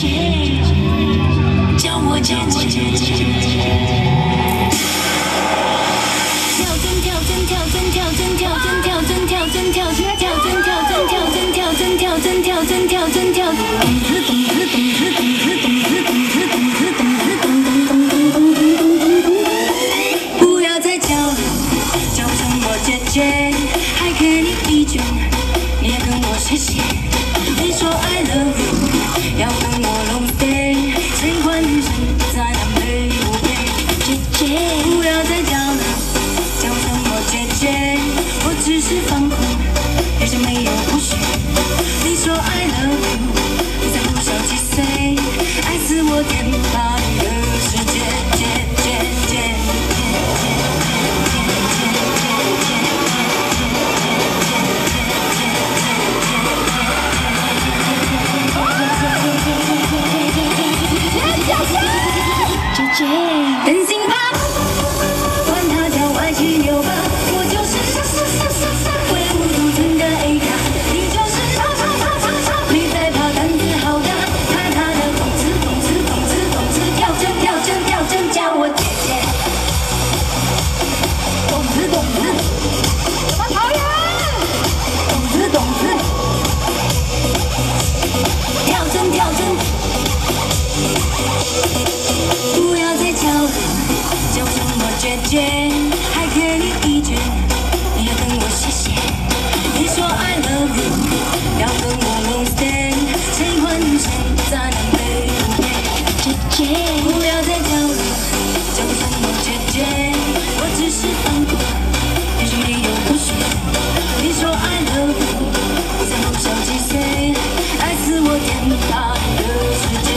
叫我姐姐。 不要再叫了，叫什么姐姐？还给你一卷，你也跟我谢谢。你说 I love you， 要跟我 long stay， 谁管女生在南北不配？姐姐，不要再叫了，叫什么姐姐？我只是放空，有些没有不学。你说 I love you， 你才不小几岁，爱死我天大地的世界，真心吧，管他叫歪七扭八，我就是唯吾独尊的 A 咖，你就是没在怕胆子好大，他的动次，跳针，叫我姐姐。动次，什么讨厌？动次，跳针。 不要再叫了，叫什么姐姐？还给你一卷，你要跟我谢谢。你说 I love you， 要跟我 long stay， 谁管女生在南北不配？姐姐，不要再叫了，叫什么姐姐？我只是放过，有些没有不学。你说 I love you， 我才不小几岁，爱死我天大地的世界，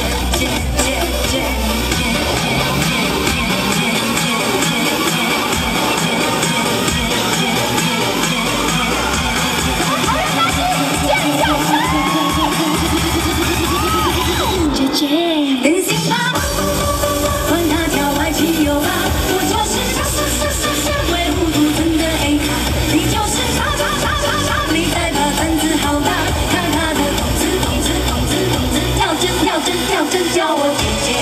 真心吧，管他跳歪七扭八，我就是唯吾独尊的 A 咖，你就是没在怕胆子好大，他的动次，跳针，叫我姐姐。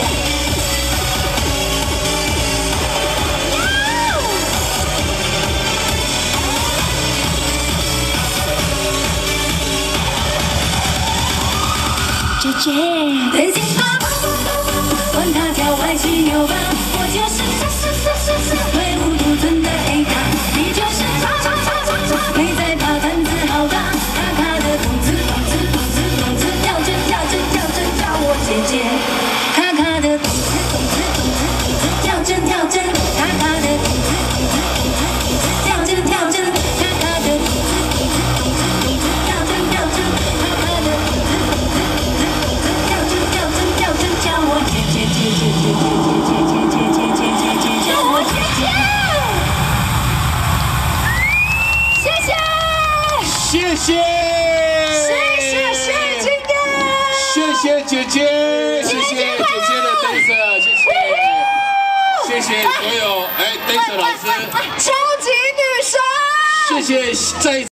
姐姐，真心吧，管他跳歪七扭八，我就是唯吾独尊的 A 咖，你就是没在怕胆子好大，他的动次，跳针，叫我姐姐，他的动次，跳针，他的动次，跳针，他的动次，叫我姐姐，叫我姐姐，谢谢金哥， 谢谢姐姐的 dancer， 谢谢所有dancer 老师， 超级女神， 谢谢再。